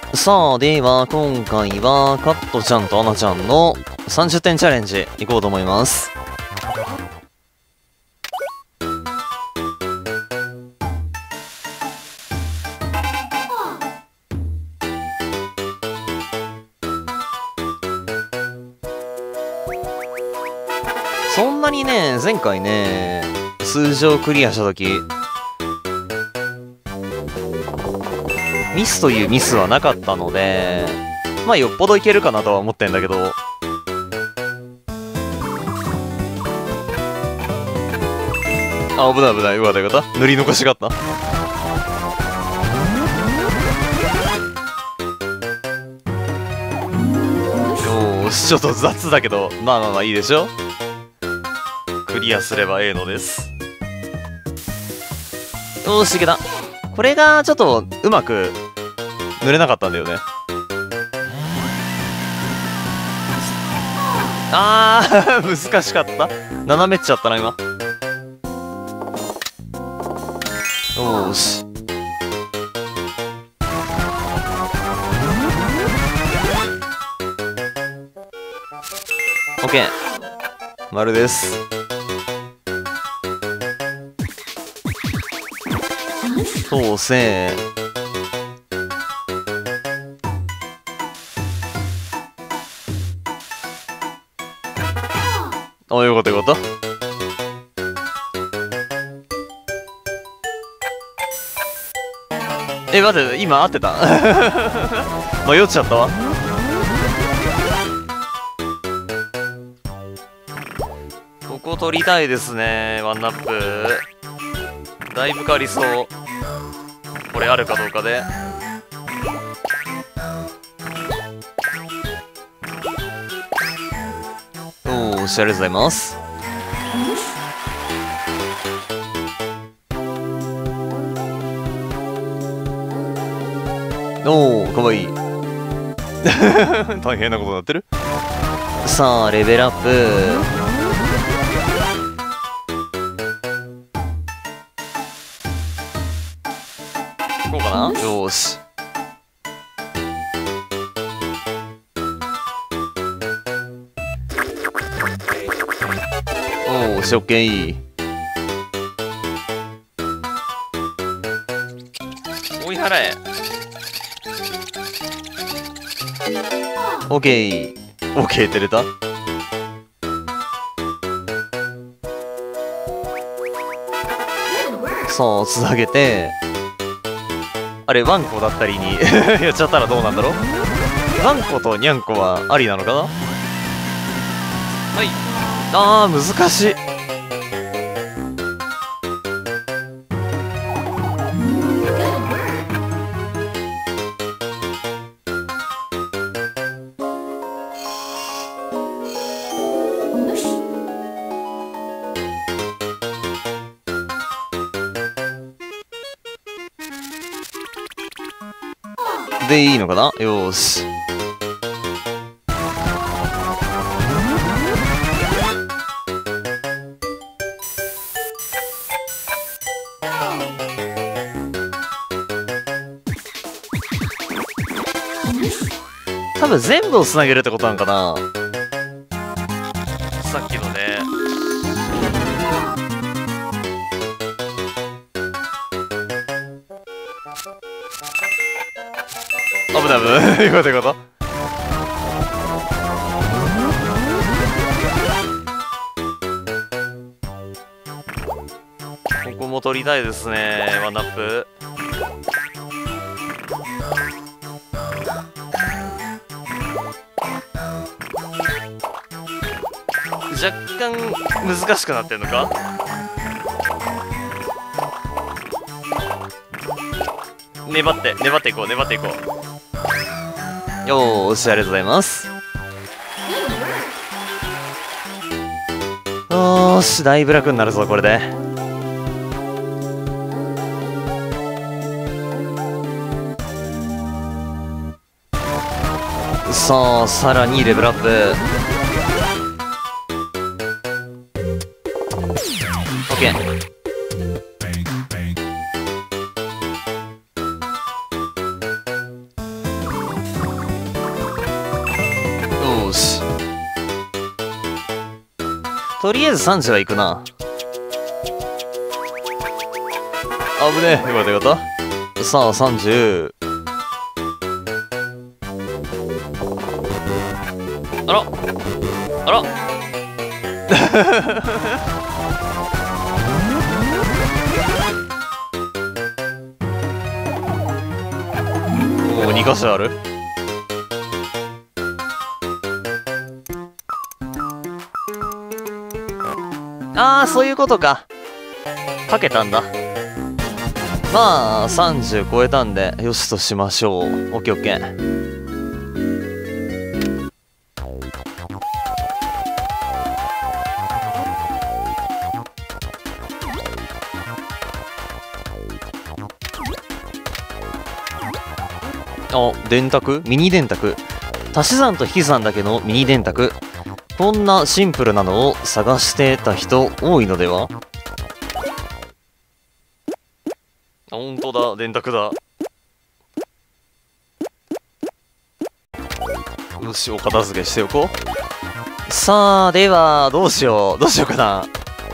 さあ、では、今回は、カットちゃんとアナちゃんの30点チャレンジ、いこうと思います。そんなにね、前回ね、数字をクリアしたとき、ミスというミスはなかったので、まあよっぽどいけるかなとは思ってんだけど、あ、危ない危ない、よかったよかった。塗り残しがあった。よーし、ちょっと雑だけど、まあまあまあいいでしょ。クリアすればええのです。よーし、いけた。これがちょっとうまく塗れなかったんだよね。あー難しかった。斜めっちゃったな今。よーし。オッケー。丸です。そうせー。あ、よかったよかった。え、待って、今合ってた迷っちゃったわ。ここ取りたいですね、ワンナップ。だいぶ変わりそう。これあるかどうかで。おーし、ありがとうございます。おー、かわいい。大変なことになってる。さあ、レベルアップ。こうかな。よーし。おーし、オッケー。追い払え。オッケー。オッケーって出た。さあ、つなげて。あれ、ワンコだったりにやっちゃったらどうなんだろう。ワンコとニャンコはありなのかな。はい。あー、難しい。でいいのかな。よーし。多分全部をつなげるってことなんかな。さっきのね。危ない危ない。よかったよかった。ここも取りたいですね、ワンナップ。若干難しくなってんのか。粘って粘っていこう粘っていこう。よーし、ありがとうございます。よーし、だいぶ楽になるぞこれで。さあ、さらにレベルアップ。オッケー。 とりあえず30は行くな。あぶねえ。よかったよかった。さあ、30。あらあらもう2箇所ある。ああ、そういうことか。かけたんだ。まあ、30超えたんで、よしとしましょう。オッケーオッケー。あ、電卓ミニ電卓。足し算と引き算だけのミニ電卓。こんなシンプルなのを探してた人多いのでは。あ、ほんとだ、電卓だ。よし、お片付けしておこう。さあ、では、どうしようかな。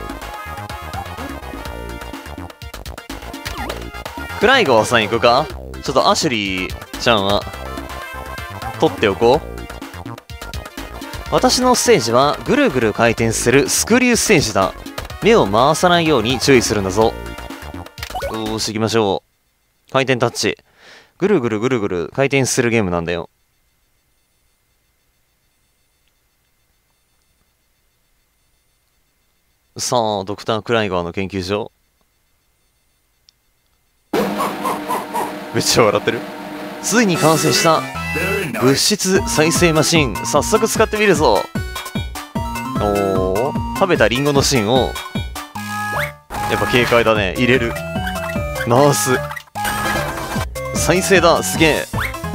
クライゴーさん行くか。ちょっとアシュリーちゃんは取っておこう。私のステージはぐるぐる回転するスクリューステージだ。目を回さないように注意するんだぞ。よーし、行きましょう。回転タッチ。ぐるぐるぐるぐる回転するゲームなんだよ。さあ、ドクター・クライガーの研究所。めっちゃ笑ってる。ついに完成した物質再生マシン。早速使ってみるぞ。おお、食べたリンゴの芯をやっぱ軽快だね。入れる。回す。再生だ。すげえ。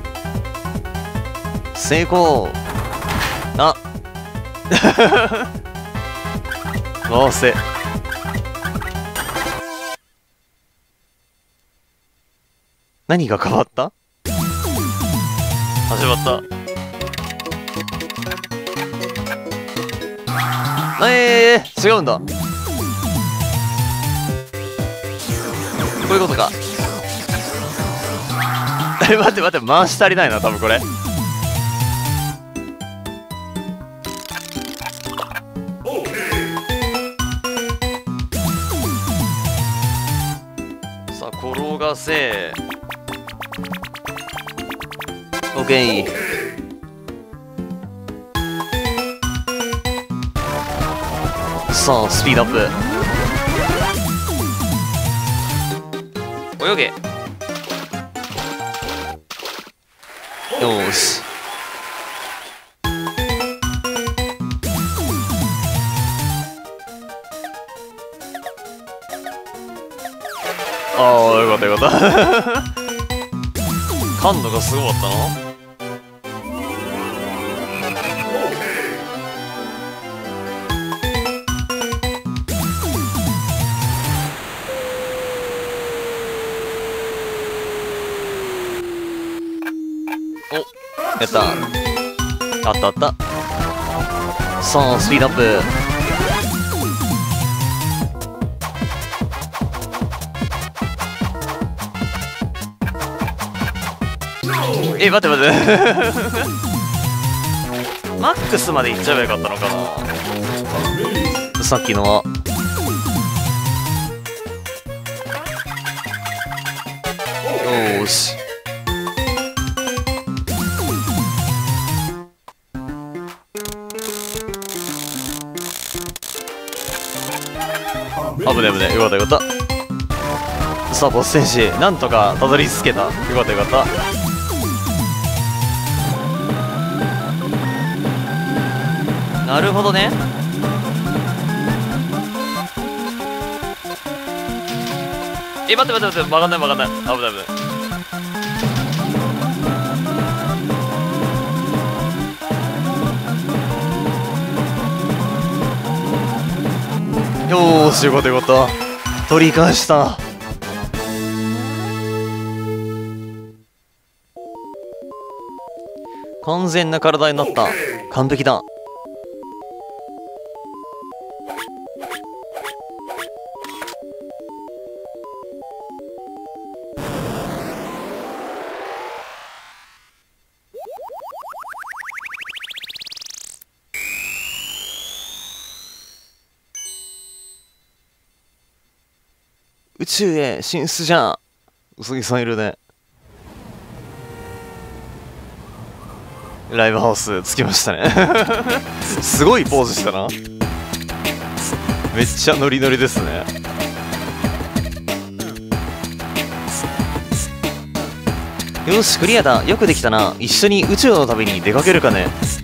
成功。あ回せ。何が変わった？始まった。違うんだ。こういうことか。待って待って、回し足りないな、多分これ。さあ、転がせ。オッケー。さあ、スピードアップ。泳げ。よーし。ああ、よかったよかった。感度がすごかったな。やった。あったあった。さあ、スピードアップ。待って待ってマックスまでいっちゃえばよかったのかな。さっきのは。よーし。危ね危ね。よかったよかった。さあ、ボス戦士なんとかたどり着けた。よかったよかった。なるほどね。待って待って待って、曲がんない曲がんない。危ない危ない。よーし、よかったよかった。取り返した。完全な体になった。完璧だ。 宙へ進出じゃん。うさぎさんいるね。ライブハウス着きましたね。すごいポーズしたな。めっちゃノリノリですね。よし、クリアだ。よくできたな。一緒に宇宙の旅に出かけるかね。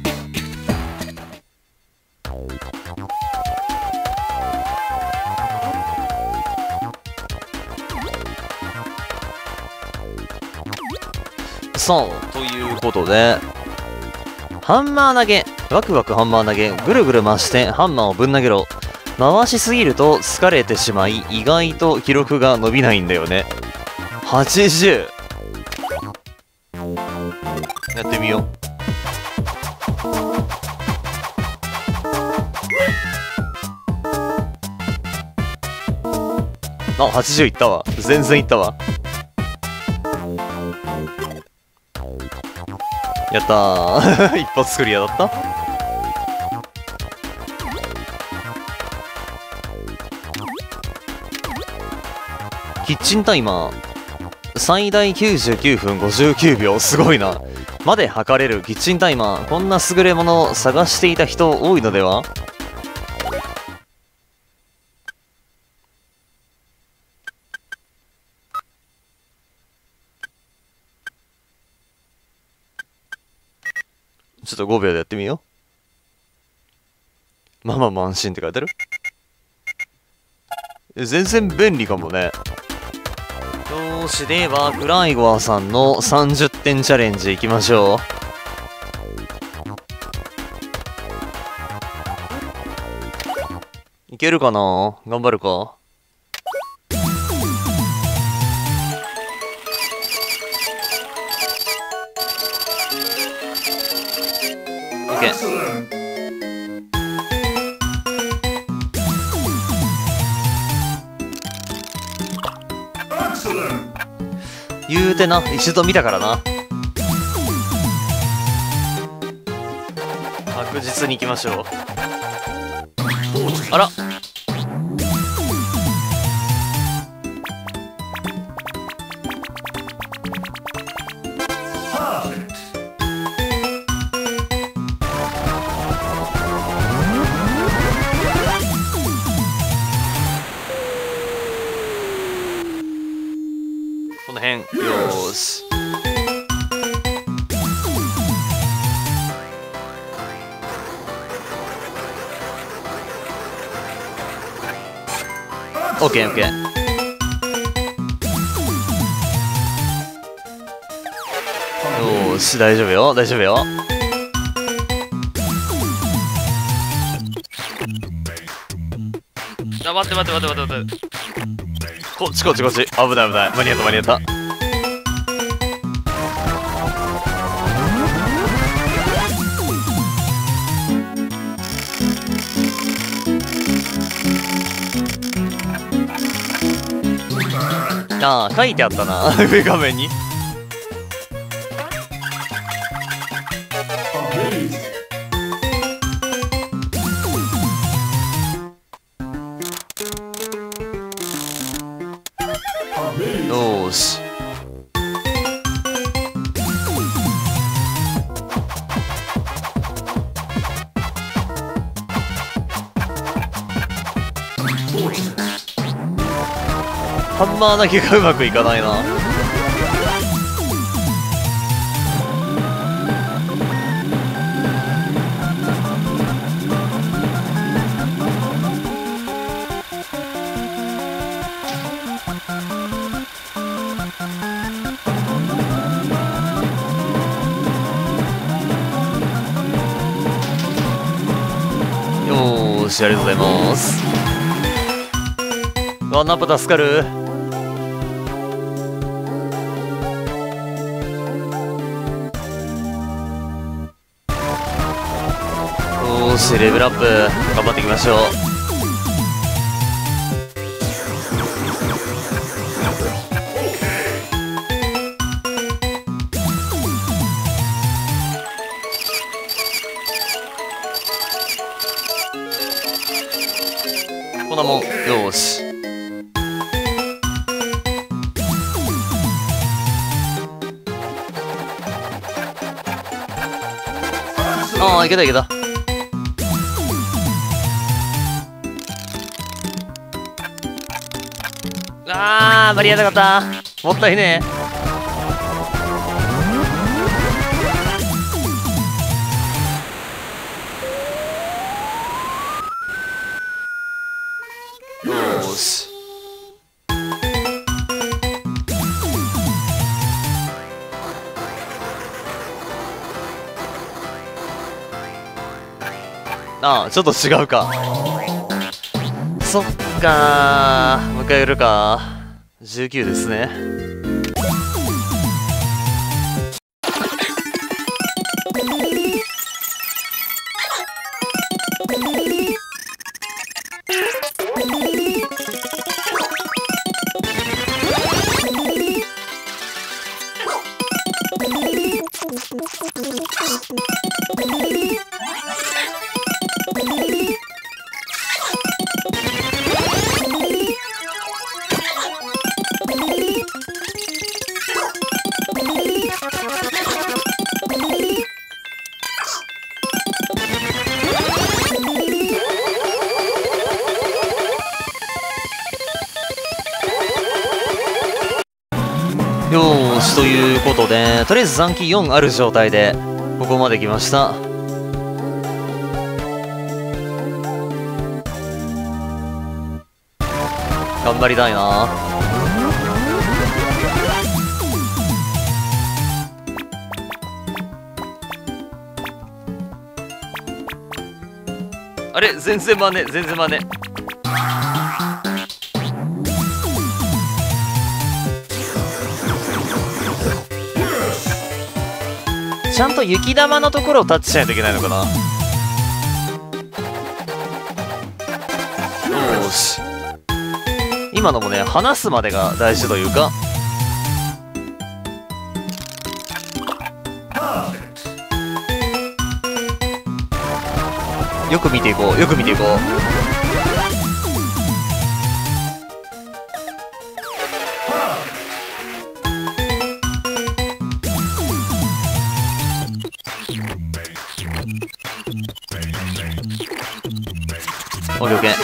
さあ、ということで、ハンマー投げ。ワクワクハンマー投げ。ぐるぐる回してハンマーをぶん投げろ。回しすぎると疲れてしまい、意外と記録が伸びないんだよね。80。やってみよう。あ、80いったわ。全然いったわ。やったー。一発クリアだった。キッチンタイマー。最大99分59秒。すごいな。まで測れるキッチンタイマー。こんな優れものを探していた人多いのでは？ちょっと5秒でやってみよう。ママも安心って書いてある？全然便利かもね。よーし、では、グライゴアさんの30点チャレンジいきましょう。いけるかな？頑張るか。言うてな、一度見たからな。確実に行きましょう。あら、この辺。よーし。オッケーオッケー。よーし、大丈夫よ、大丈夫よ。あ、待って待って待って待って待って。こっちこっちこっち。危ない危ない。間に合った間に合った。ああ、書いてあったな。上画面に。よーし。ハンマー投げがうまくいかないな。よーし、ありがとうございます。わ、ナッパ助かる。よーし、レベルアップ頑張っていきましょう。こんなもん。よーし。 ああ、いけたいけた。あー、間に合わなかった。もったいねえ。よーし。ああ、ちょっと違うか。そっかー、迎えるか。19ですね。よーし、ということで、とりあえず残機4ある状態で、ここまで来ました。頑張りたいな。あれ、全然真似、全然真似。ちゃんと雪玉のところをタッチしないといけないのかな。よーし。今のもね、離すまでが大事というか。よく見ていこう、よく見ていこう。オッケーオッケー。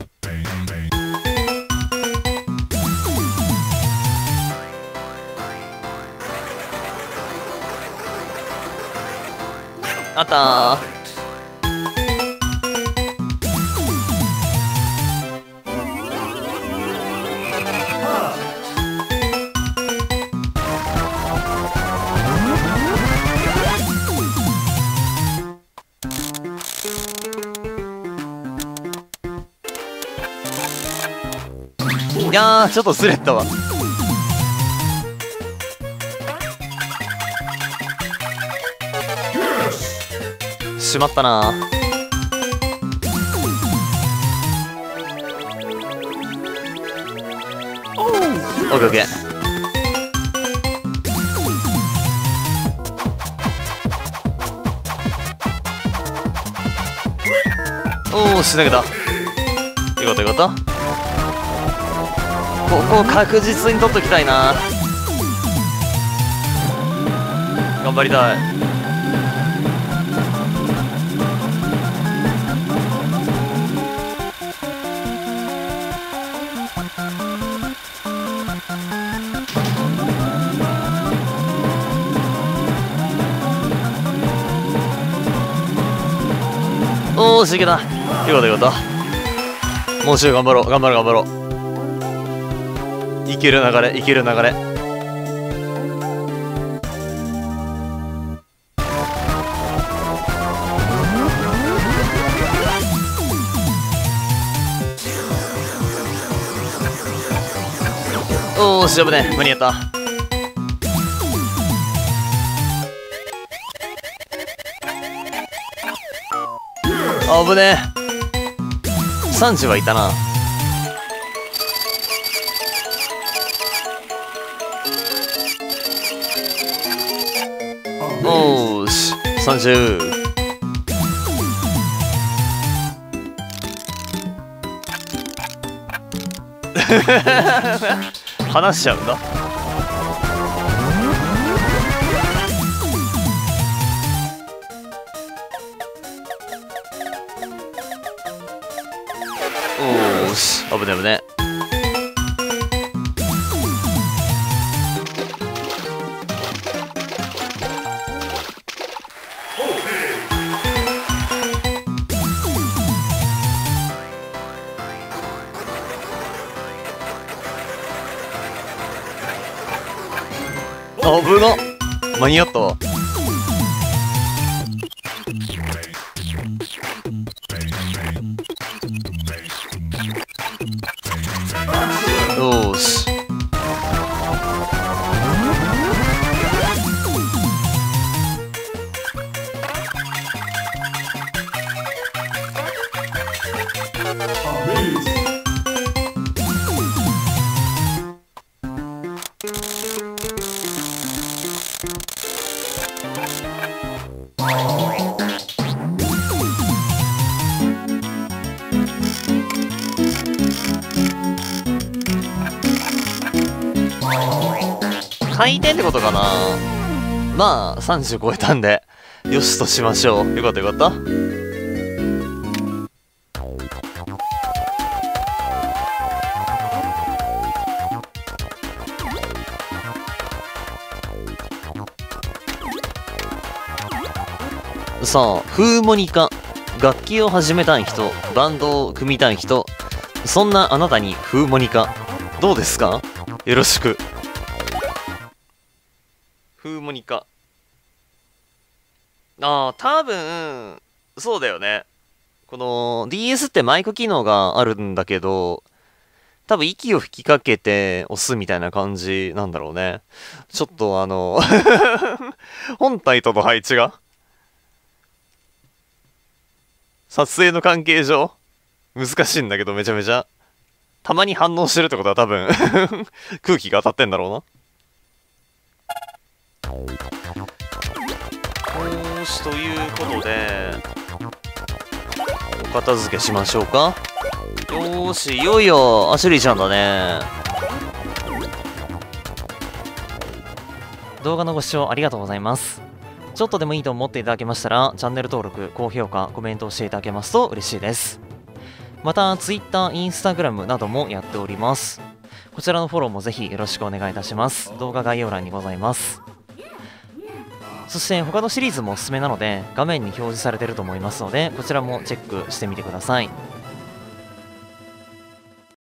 あったー。いやー、ちょっとずれたわ。しまったな。オッケーオッケー。おーし、投げた。よかったよかった。ここ確実に取っときたいな。頑張りたい。おーし、いけた。よかったよかった。もうちょい頑張ろう頑張ろう頑張ろう。いける流れ、いける流れ。おーし、危ねえ、間に合った。危ねえ。30はいたな。おーし、30。話しちゃうんだ。 危ね危ね。危な、間に合ったわ。よーし。回転ってことかな。まあ30超えたんでよしとしましょう。よかったよかった。さあ、フーモニカ、楽器を始めたい人、バンドを組みたい人、そんなあなたにフーモニカどうですか。よろしく。フーモニカ、ああ、多分そうだよね。この DS ってマイク機能があるんだけど、多分息を吹きかけて押すみたいな感じなんだろうね。ちょっと本体との配置が撮影の関係上難しいんだけど、めちゃめちゃたまに反応してるってことは多分空気が当たってんだろうな。よーし、ということでお片付けしましょうか。よーし、いよいよアシュリーちゃんだね。動画のご視聴ありがとうございます。ちょっとでもいいと思っていただけましたら、チャンネル登録、高評価、コメントをしていただけますと嬉しいです。また Twitter、Instagram などもやっております。こちらのフォローもぜひよろしくお願いいたします。動画概要欄にございます。そして他のシリーズもおすすめなので、画面に表示されていると思いますので、こちらもチェックしてみてください。